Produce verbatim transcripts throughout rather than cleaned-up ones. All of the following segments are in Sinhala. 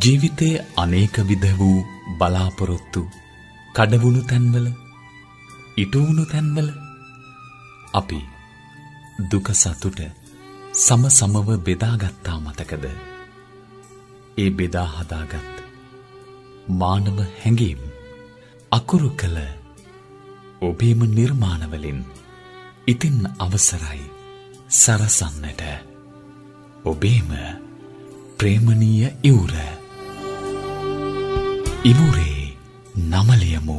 ජීවිතයේ අනේක විධ වූ බලාපොරොත්තු කඩවුණු තැන්වල, ඉටුවුණු තැන්වල අපි දුක සතුට සම සමව බෙදාගත්තා මතකද? ඒ බෙදා හදාගත් මානව හැඟීම් අකුරු කළ ඔබේම නිර්මාණවලින් ඉතින් අවසරයි සරසන්නට ඔබේම ප්‍රේමනීය ඉවුර. ඉවුරේ නමලියමු.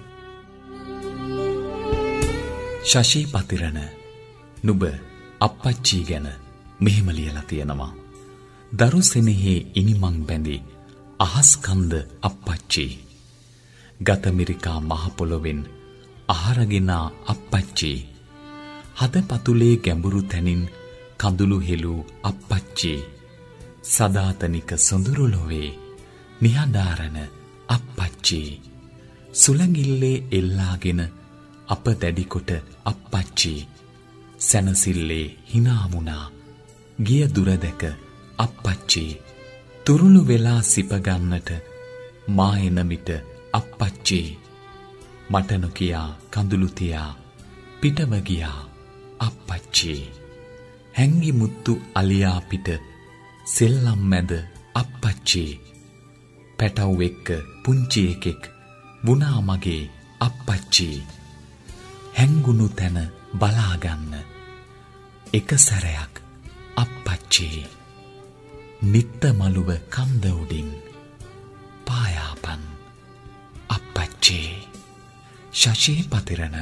ශෂී පතිරණ නුඹ අප්පච්චි ගැන මෙහෙම ලියලා තියෙනවා. දරුසෙනෙහි ඉනිමං බැඳි අහස්කන්ද අප්පච්චි. ගත මිරිකා මහ පොළොවෙන් අහරගෙන අප්පච්චි. හද පතුලේ ගැඹුරු තැනින් කඳුළු හෙළූ අප්පච්චි. සදාතනික සොඳුරු ලොවේ නිහඬාරණ අප්පච්චි. සුළඟිල්ලේ එල්ලාගෙන අප දැඩිකොට අප්පච්චි. සැනසිල්ලේ හිනාමුණා ගිය දුර දැක අප්පච්චි. තුරුළු වෙලා සිපගන්නට මා එන විට අප්පච්චි. මට නොකියා කඳුළු තියා පිටව ගියා අප්පච්චි. හැංගි මුත්තු අලියා පිට සෙල්ලම් මැද අප්පච්චි. පැටව් එක්ක පුංචි එකෙක් වුණා මගේ අප්පච්චි. හැංගුණු තැන බලාගන්න එක සැරයක් අප්පච්චි. නිත්ත මළුව කන්ද උඩින් පායාපන් අප්පච්චි. ශෂී පතිරණ.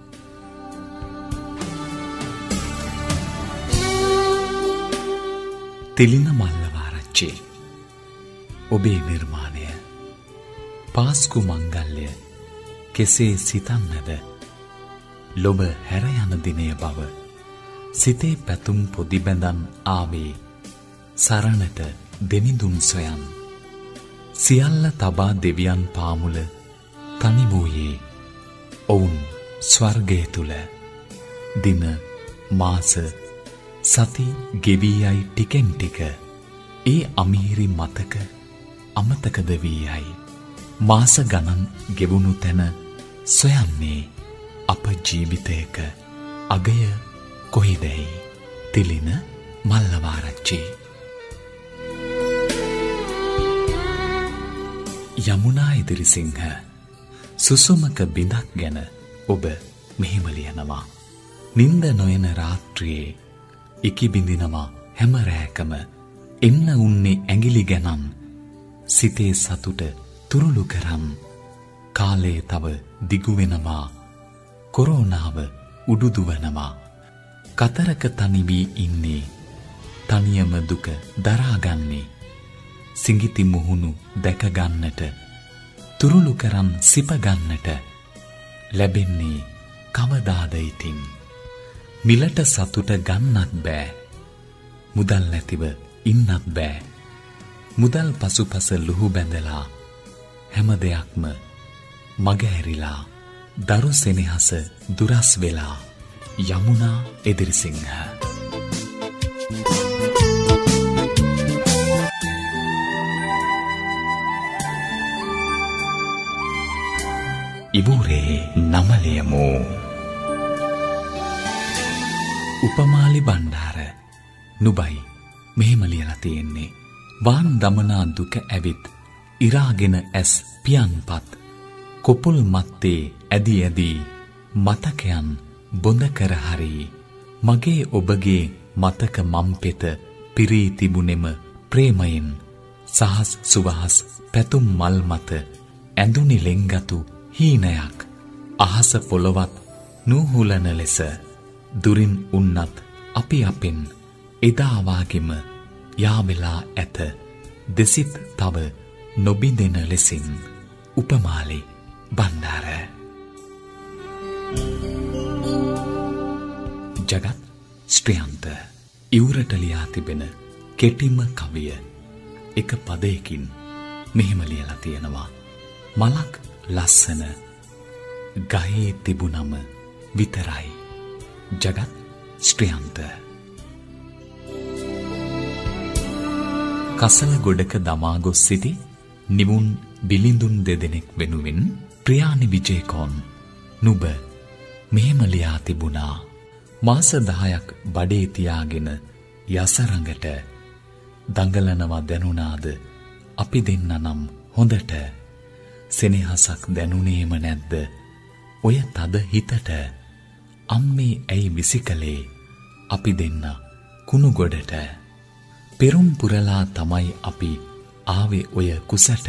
තිලින මල්ලවාරච්චි. ඔබේ නිර්මාණය පාස්කු මංගල්‍ය කෙසේ සිතන්නද? ලොබ හැර යන දිනය බව සිතේ පැතුම් පොදි බැඳන් ආවේ සරණට දෙනිදුන් සොයන්. සියල්ල තබා දෙවියන් පාමුල තනි වූයේ ඔවුන් ස්වර්ගය තුල. දින මාස සති ගෙවී යයි ටිකෙන් ටික. ඒ අමිහිරි මතක අමතකද වී යයි. මාස ගණන් ගෙවුණු තැන සොයන්නේ අප ජීවිතයක අගය කොහිදැයි. තිලින මල්ලවාරච්චි. යමුනා ඉදිරිසිංහ. සුසුමක බිඳක් ගැන ඔබ මෙහෙම ලියනවා. නින්ද නොයන රාත්‍රියේ ඉකි බිඳිනවා හැම රැකම. එන්න උන්නේ ඇඟිලි ගැනන් සිතේ සතුට තුරුළු කරන්. කාලේ තව දිගු වෙනවා කොරෝනාව උඩුදුවනවා. කතරක තනි වී ඉන්නේ තනියම දුක දරාගන්නේ. සිඟිති මුහුණු දැක ගන්නට තුරුළු කරන් සිප ගන්නට ලැබෙන්නේ කවදාද ඉතින්? මිලට සතුට ගන්නත් බෑ, මුදල් නැතිව ඉන්නත් බෑ. මුදල් පසුපස ලුහු බැඳලා හැම දෙයක්ම මගහැරිලා දරු සෙනෙහස දුරස් වෙලා. යමුනා එදිරිසිංහ. ඉවුරේ නමලියමු. උපමාලි බණ්ඩාර නුබයි මෙහෙම ලියලා තියෙන්නේ. වාන් දමනා දුක ඇවිත් ඉරාගෙන ඇස් පියන්පත්. කොපුල් මත්තේ ඇදි ඇදි මතකයන් බොඳ කර හරි. මගේ ඔබගේ මතක මම්පෙත පිරී තිබුණෙම ප්‍රේමයෙන්. සහස් සුවහස් පැතුම් මල් මත ඇඳුනි ලෙන්ගතු හීනයක්. අහස පොළවත් නූහුලන ලෙස දුරින් උන්නත් අපි අපෙන් එදා වාගෙම යාවෙලා ඇත. දෙසිත් තව නොබිඳෙන ලෙසින්. උපමාලි බණ්ඩාර. ජගත් ස්ත්‍රියන්ත ඉවුරට ලියා තිබෙන කෙටිම කවිය එක පදයකින් මෙහෙම ලියලා තියෙනවා. මලක් ලස්සන ගහේ තිබුණම විතරයි. ජගත් ස්ත්‍රියන්ත. කසල ගොඩක දමා ගොස් සිටි නිවුන් බිලිඳුන් දෙදෙනෙක් වෙනුවෙන් ප්‍රියානි විජේකෝන් නුඹ මෙහෙම ලියා තිබුණා. මාස දහයක් බඩේ තියාගෙන යසරඟට දඟලනවා දැනුණාද අපි දෙන්න නම් හොඳට සෙනෙහසක් දැනුනේම නැද්ද ඔය තද හිතට අම්මේ ඇයි විසිකලේ අපි දෙන්න කුණු ගොඩට පෙරුම් පුරලා තමයි අපි ආවේ ඔය කුසට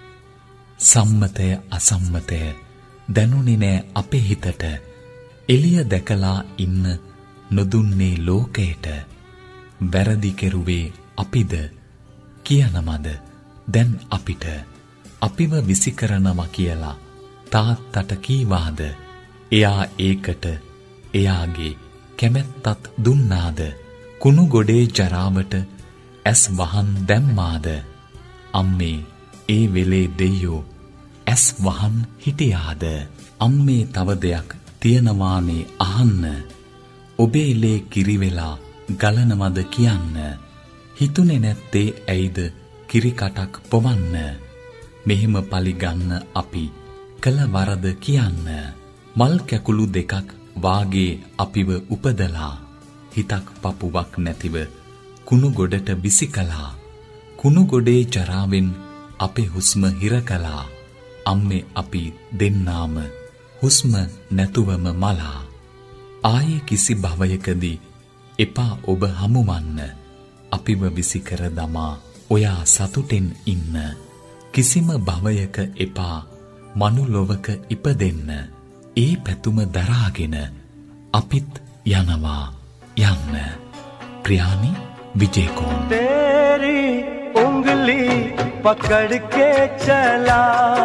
සම්මතය අසම්මතය දැනුනේ නෑ අපේ හිතට එළිය දැකලා ඉන්න නොදුන්නේ ලෝකයට වැරදි කෙරුවේ අපිද කියනමද දැන් අපිට අපිව විසිකරනවා කියලා තාත්තට කීවාද එයා ඒකට එයාගේ කැමැත්තත් දුන්නාද කුණු ගොඩේ ජරාවට ඇස් වහන් දැම්මාද අම්මේ ඒ වෙලේ දෙයියෝ ඇස් වහන් හිටියාද අම්මේ තව දෙයක් තියනවානේ අහන්න ඔබේ ලේ කිරි වෙලා ගලනවද කියන්න හිතුනේ නැත්තේ ඇයිද කිරි කටක් පොවන්න මෙහෙම පලි ගන්න අපි කළ වරද කියන්න මල් කැකුළු දෙකක් වාගේ අපිව උපදලා හිතක් පපුවක් නැතිව කුණු ගොඩට බිසි කළා කුණු ගොඩේ ජරාවෙන් අපේ හුස්ම හිර කළා අම්මේ අපි දෙන්නාම හුස්ම නැතුවම මලා ආයේ කිසි භවයකදී එපා ඔබ හමුවන්න අපිව විසි කර දමා ඔයා සතුටෙන් ඉන්න කිසිම භවයක එපා මනුලොවක ඉපදෙන්න ඒ පැතුම දරාගෙන අපිත් යනවා යන්න प्रियानी विजयकौन तेरी उंगली पकड़ के चला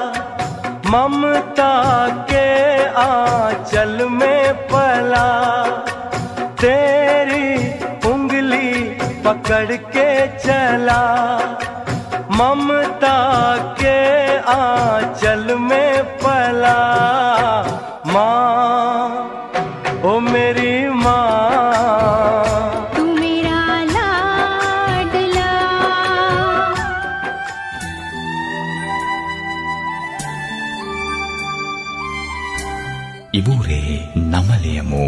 ममता के आंचल में पला तेरी उंगली पकड़ के चला ममता के आंचल में पला माँ ओ मेरी माँ ඉවුරේ නමලයමු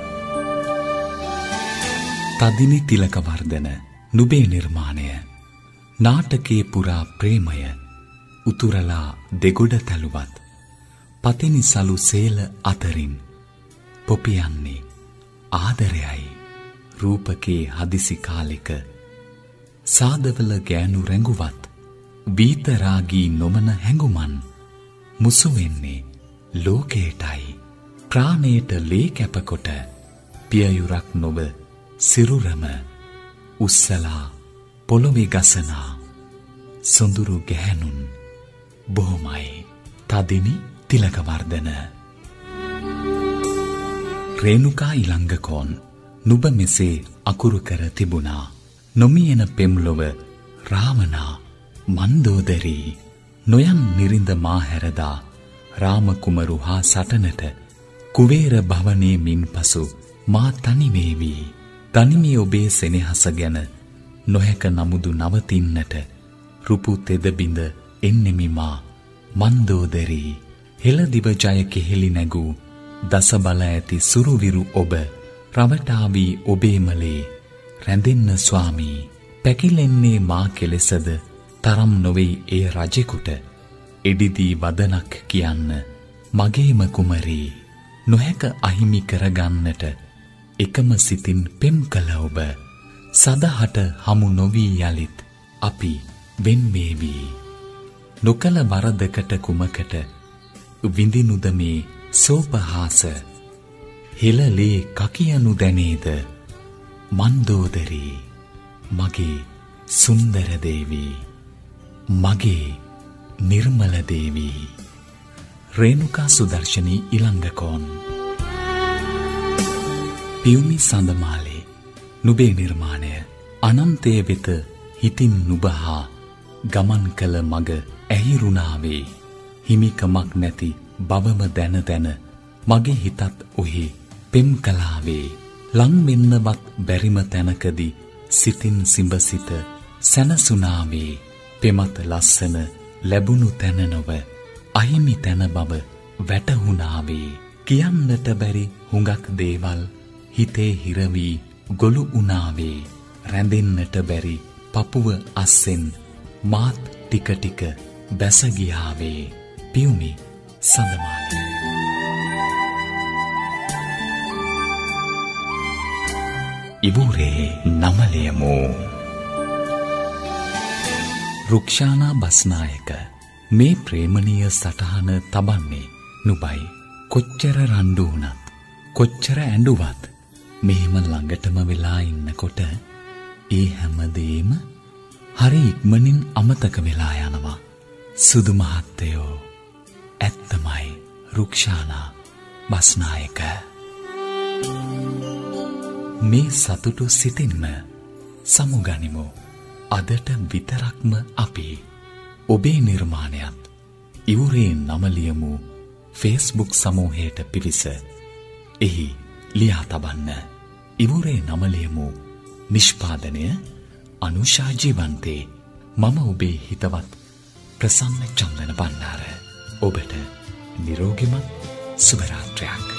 තදිනි තිලකවර්ධන නුබේ නිර්මාණය නාටකයේ පුරා ප්‍රේමය උතුරලා දෙගොඩ තැලුවත් පතිනි සලු සේල අතරින් පොපියන්නේ ආදරයයි රූපකේ හදිසි කාලෙක සාදවල ගෑනු රැඟුවත් වීතරාගී නොමන හැඟුමන් මුසු වෙන්නේ ලෝකයටයි ප්‍රාණයට ලේ කැපකොට පියයුරක් නොව සිරුරම උස්සලා පොළොවේ ගසනා සොඳුරු ගැහැණුන් බොහොමයි තදිනි තිලකවර්ධන රේණුකා ඉලංගකෝන් නුඹ මෙසේ අකුරු කර තිබුණා නොමියෙන පෙම්ලොව රාමනා මන්දෝදරී නොයන් නිරිඳ මා හැරදා රාමකුමරු හා සටනට කුවේර භවනේ මින් පසු මා තනි වේවි තනිමි ඔබේ සෙනෙහස ගැන නොහැක නමුදු නවතින්නට රුපු තෙද බිඳ එන්නෙමි මා මන්දෝදරී හෙළ දිව ජය කෙහෙලි නැගූ දස බල ඇති සුරුවිරු ඔබ රවටාවී ඔබේමලේ රැඳෙන්න ස්වාමී පැකිලෙන්නේ මා කෙලෙසද තරම් නොවේ ඒ රජෙකුට එඩිදී වදනක් කියන්න මගේම කුමරී නොහැක අහිමි කරගන්නට එකම සිතින් පෙම් කළ ඔබ සදහට හමු නොවී යලිත් අපි වෙන් වේවි නොකල වරදකට කුමකට විඳිනුද මේ සෝපහාස හෙළලේ කකියනු දැනේද මන්දෝදරී මගේ සුන්දර දේවී මගේ निर्मल देवी रेणुका सुदर्शनी इलंगकोन पियुमि සඳමාලේ නුබේ නිර්මාණය අනන්තයේ වෙත හිතින් නුබහා ගමන් කළ මග ඇහිරුණාවේ හිමිකමක් නැති බවම දැන දැන මගේ හිතත් ඔහි පෙම් කලාවේ ලං වෙන්නවත් බැරිම තැනකදී සිතින් සිඹසිත සනසුනාවේ පෙමත ලස්සන ලැබුණු තැන නොව අහිමි තැන බව වැටහුණාවේ කියන්නට බැරි හුඟක් දේවල් හිතේ හිරවි ගොළු උනාවේ රැඳෙන්නට බැරි පපුව අස්සෙන් මාත් ටික ටික බැස ගියාවේ පියුමි සඳමාලි ඉවුරේ නමලයමු රුක්ෂානා බස්නායක මේ ප්‍රේමණීය සටහන තබන්නේ නුබයි කොච්චර රණ්ඩු වුණත් කොච්චර ඇඬුවත් මෙහෙම ළඟටම වෙලා ඉන්නකොට ඒ හැමදේම හරි ඉක්මනින් අමතක වෙලා යනවා සුදු මහත්තයෝ ඇත්තමයි රුක්ෂානා බස්නායක මේ සතුටු සිතින්ම සමුගනිමු අදට විතරක්ම අපි ඔබේ නිර්මාණයත් ඉවුරේ නමලියමු ෆේස්බුක් සමූහයට පිවිස එහි ලියා තබන්න ඉවුරේ නමලියමු නිෂ්පාදනය අනුෂා ජීවන්තේ මම ඔබේ හිතවත් ප්‍රසන්න චන්දන බණ්ඩාර ඔබට නිරෝගිමත් සුබ රාත්‍රියක්